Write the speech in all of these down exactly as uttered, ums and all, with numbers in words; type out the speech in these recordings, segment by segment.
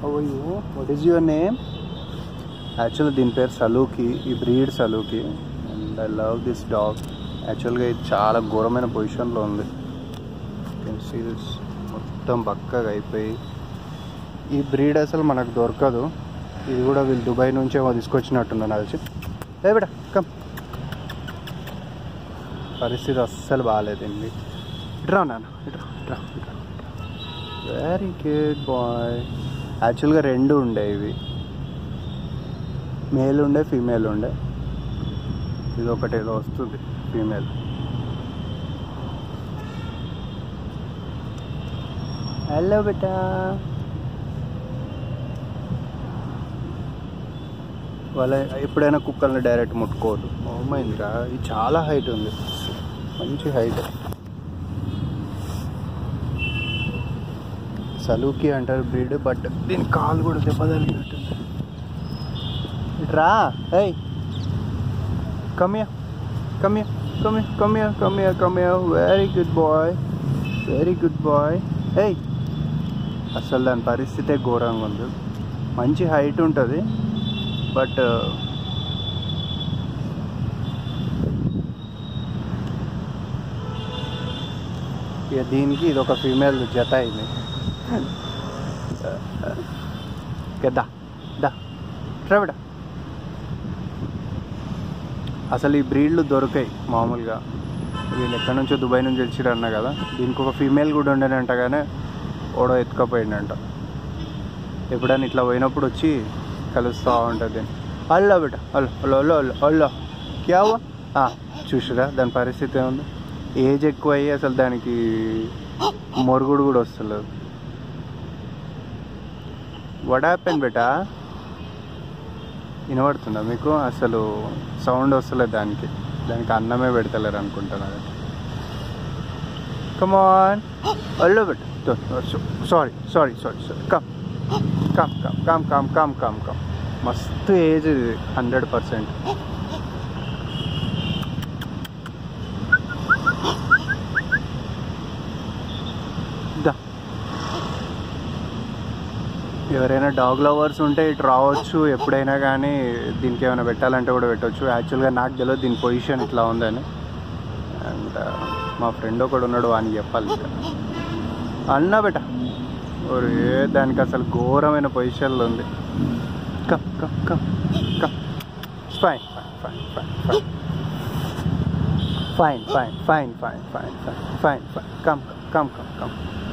How are you? What is your name? Actually దీని పేరు saluki. ఈ breed saluki. And I love this dog. యాక్చువల్గా ఇది చాలా ఘోరమైన పొజిషన్లో ఉంది. Can see this. మొత్తం బక్కగా అయిపోయి. ఈ బ్రీడ్ అసలు మనకు దొరకదు. ఇది కూడా వీళ్ళు దుబాయ్ నుంచి ఏమో తీసుకొచ్చినట్టున్నాను అది. ఏ బేటా కమ్. పరిస్థితి అస్సలు బాగాలేదండి. ఇట్రా నాన్న, ఇట్రా ఇట్రా ఇట్రా. Very good boy. యాక్చువల్గా రెండు ఉండే, ఇవి మేల్ ఉండే ఫీమేల్ ఉండే. ఇది ఒకటి ఏదో వస్తుంది ఫీమేల్. హలో బేటా. వాళ్ళ ఎప్పుడైనా కుక్కల్ని డైరెక్ట్ ముట్టుకోవద్దు. ఏమైందిరా, ఇది చాలా హైట్ ఉంది, మంచి హైట్. సలూకి అంటారు బ్రీడ్, బట్ దీని కాలు కూడా దెబ్బ తగిలినట్టుంది. ఇట్రా. ఏయ్ కమియా కమియా కమియా కమియా కమియా కమియా. Very good boy, very good boy. ఏయ్ అసలు దాని పరిస్థితే ఘోరంగా ఉంది. మంచి హైట్ ఉంటుంది, బట్ ఇక దీనికి ఇది ఒక ఫీమేల్ జత అయింది కదా. దా ట్రావిడ. అసలు ఈ బ్రీడ్లు దొరికాయి మామూలుగా. వీళ్ళు ఎక్కడి నుంచో దుబాయ్ నుంచి వచ్చిరు అన్నా కదా. దీనికి ఒక ఫీమేల్ కూడా ఉండేనంటగానే ఓడో ఎత్తుకపోయిందంట. ఎప్పుడైనా ఇట్లా పోయినప్పుడు వచ్చి కలుస్తూ ఉంటుంది. అల్లా బేట అల్లో అల్లో అల్లో అల్లో అల్లో క్యావా. చూసిరా దాని పరిస్థితి ఏముంది. ఏజ్ ఎక్కువ అయ్యి అసలు దానికి మొరుగుడు కూడా వస్తలేదు. వాట్ హ్యాపెన్ బేటా? వినబడుతుందా మీకు? అసలు సౌండ్ వస్తలేదు దానికి. దానికి అన్నమే పెడతలేరు అనుకుంటున్నారు. Come on. అల్లో బేట. Sorry sorry sorry sorry. Come come come come come come come come. మస్తు ఏజ్ ఇది, హండ్రెడ్ పర్సెంట్. ఎవరైనా డాగ్ లవర్స్ ఉంటే ఇటు రావచ్చు ఎప్పుడైనా, కానీ దీనికి ఏమైనా పెట్టాలంటే కూడా పెట్టవచ్చు. యాక్చువల్గా నాకు తెలియదు దీని పొజిషన్ ఇట్లా ఉందని. అండ్ మా ఫ్రెండ్ ఒకడు ఉన్నాడు, వానికి చెప్పాలి అన్నా బేట. ఏ దానికి అసలు ఘోరమైన పొజిషన్లో ఉంది. Come come come come. Fine fine fine fine fine fine fine fine fine fine fine. Come come come come.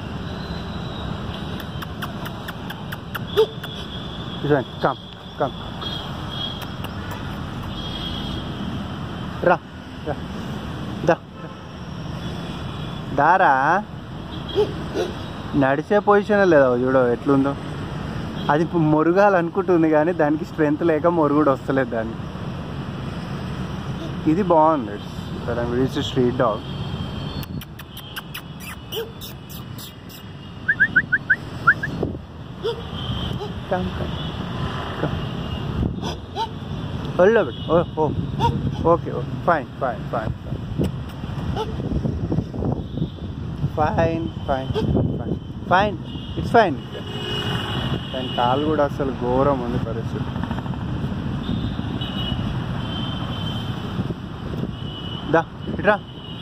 Come come రా రా. దా దారా. నడిచే పొజిషన్ లేదా చూడ ఎట్లుందో. అది మొరగాలనుకుంటుంది కానీ దానికి స్ట్రెంత్ లేక మొరుగుడు వస్తలేదు దానికి. ఇది బాగుంది. It's street dog. Come come come. Hello బేట. Oh oh okay okay. Fine fine fine fine fine fine fine. It's fine. దాని కాలు కూడా అసలు ఘోరం ఉంది పరిస్థితి. దా ఇట్రా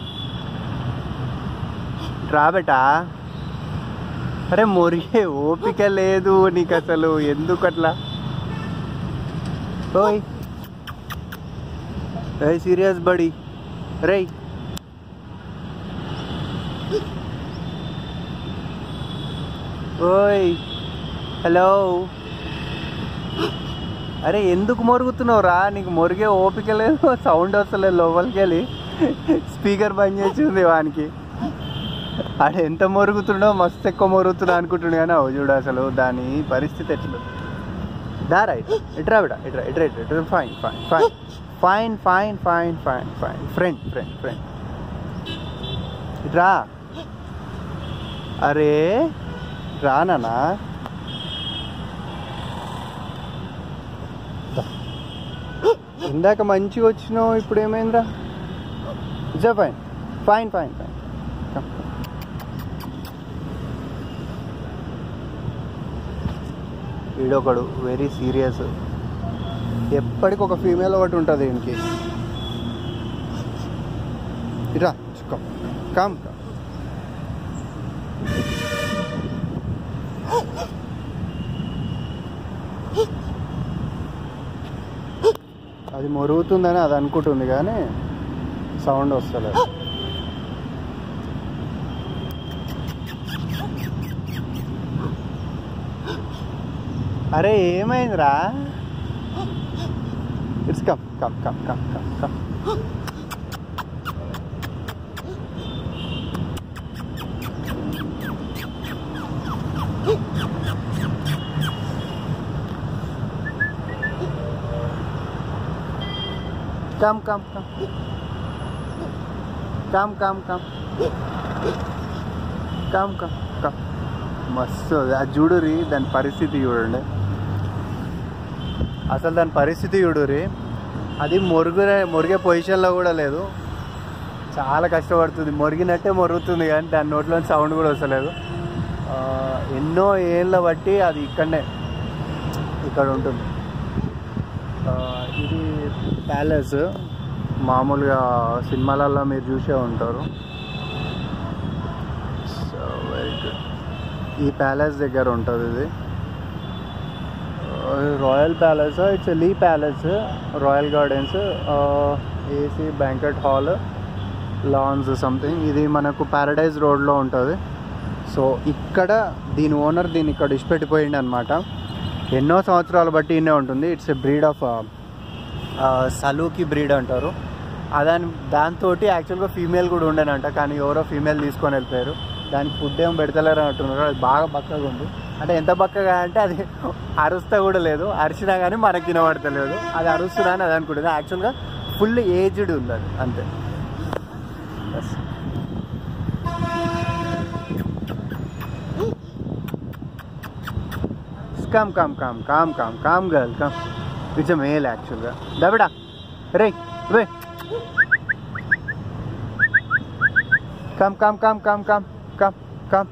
ఇట్రా బేటా. అరే మొరిగే ఓపిక లేదు నీకు అసలు, ఎందుకు అట్లా? ఓయ్ రే సీరియస్ బడి. రే ఓయ్ హలో. అరే ఎందుకు మొరుగుతున్నావు రా? నీకు మొరిగే ఓపిక లేదు, సౌండ్ వస్తలేదు లోపలికి వెళ్ళి. స్పీకర్ బంద్ చేసింది వానికి. ఆడ ఎంత మొరుగుతుండో, మస్తు ఎక్కువ మొరుగుతున్నా అనుకుంటుండే కానీ అవు చూడు అసలు దాని పరిస్థితి ఎట్లా. దారా ఇట్రా బిడ. ఇట్రా ఇట్రా ఇట్రా ఇట్రా. Fine fine fine fine fine fine fine fine. Friend friend friend. ఇట్రా. అరే రానా. ఇందాక మంచిగా వచ్చినావు, ఇప్పుడు ఏమైందిరా? It's fine fine fine fine. వీడొకడు వెరీ సీరియస్, ఎప్పటికి ఒక ఫీమేల్ ఒకటి ఉంటుంది దీనికి. ఇరా కమ్ కమ్ అది మొరుగుతుందని అది అనుకుంటుంది కానీ సౌండ్ వస్తలేదు. అరే ఏమైందిరా? It's come come come come come come come come come come come come come come come మస్తు. అది చూడురి, దాని పరిస్థితి చూడండి అసలు, దాని పరిస్థితి చూడురి. అది మొరుగునే మొరిగే పొజిషన్లో కూడా లేదు, చాలా కష్టపడుతుంది. మొరిగినట్టే మొరుగుతుంది కానీ దాని నోట్లో సౌండ్ కూడా వస్తలేదు. ఎన్నో ఏళ్ళ బట్టి అది ఇక్కడనే ఇక్కడ ఉంటుంది. ఇది ప్యాలెస్, మామూలుగా సినిమాలలో మీరు చూసే ఉంటారు. So very good. ఈ ప్యాలెస్ దగ్గర ఉంటుంది ఇది royal palace. It's Lee palace, royal gardens, AC banquet hall, lawns something. ఇది మనకు ప్యారడైజ్ రోడ్లో ఉంటుంది. సో ఇక్కడ దీని ఓనర్ దీన్ని ఇక్కడ ఇష్టపెట్టిపోయింది అనమాట. ఎన్నో సంవత్సరాలు బట్టి ఇన్నే ఉంటుంది. It's a breed of saluki breed అంటారు. దాని దాంతో యాక్చువల్గా ఫీమేల్ కూడా ఉండేనంట, కానీ ఎవరో ఫీమేల్ తీసుకొని వెళ్ళిపోయారు. దానికి ఫుడ్ ఏం పెడతలేరు అంటున్నారు. అది బాగా బక్కగా ఉంది. అంటే ఎంత బక్కగా అంటే అది అరుస్తా కూడా లేదు, అరిచినా కానీ మనకి వినబడతలేదు. అది అరుస్తున్నా అని అది అనుకుంటుంది. యాక్చువల్గా ఫుల్ ఏజ్డ్ ఉంది అది, అంతే. Come come come come come come girl come. It's male యాక్చువల్గా. దబడా రే వే come come come come come come come.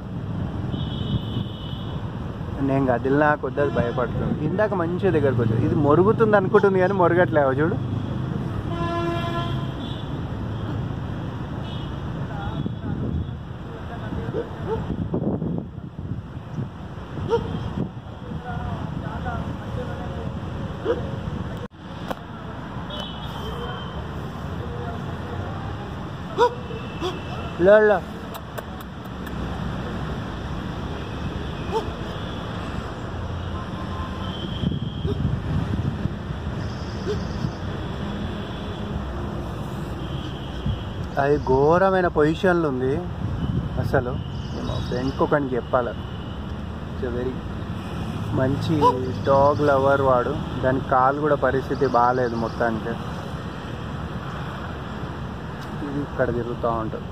నేను గదిలినా కొద్ది భయపడుతుంది. ఇందాక మంచిగా దగ్గరకు వచ్చాడు. ఇది మొరుగుతుంది అనుకుంటుంది కానీ మొరగట్లేవు చూడు. ला అది ఘోరమైన పొజిషన్లో ఉంది అసలు. మా ఫ్రెండ్కి ఒకరికి చెప్పాలి, వెరీ మంచి డాగ్ లవర్ వాడు. దాని కాలు కూడా పరిస్థితి బాగాలేదు మొత్తానికి. ఇది ఇక్కడ తిరుగుతూ ఉంటుంది.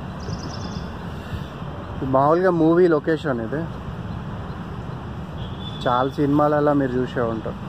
మామూలుగా మూవీ లొకేషన్ ఇది, చాలా సినిమాలలో మీరు చూసే ఉంటారు.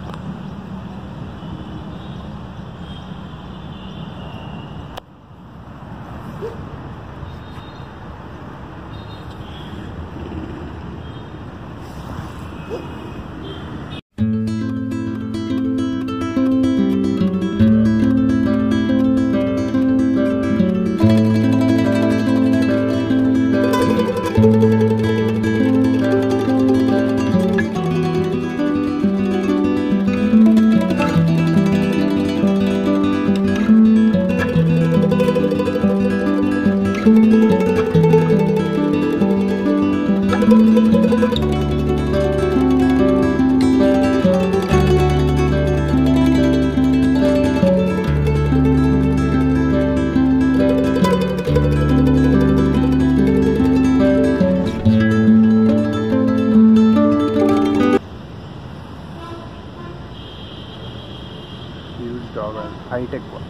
हाइट ఎక్కువ.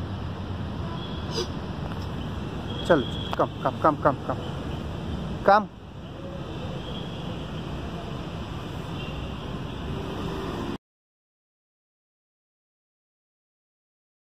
चल कम कम कम कम कम कम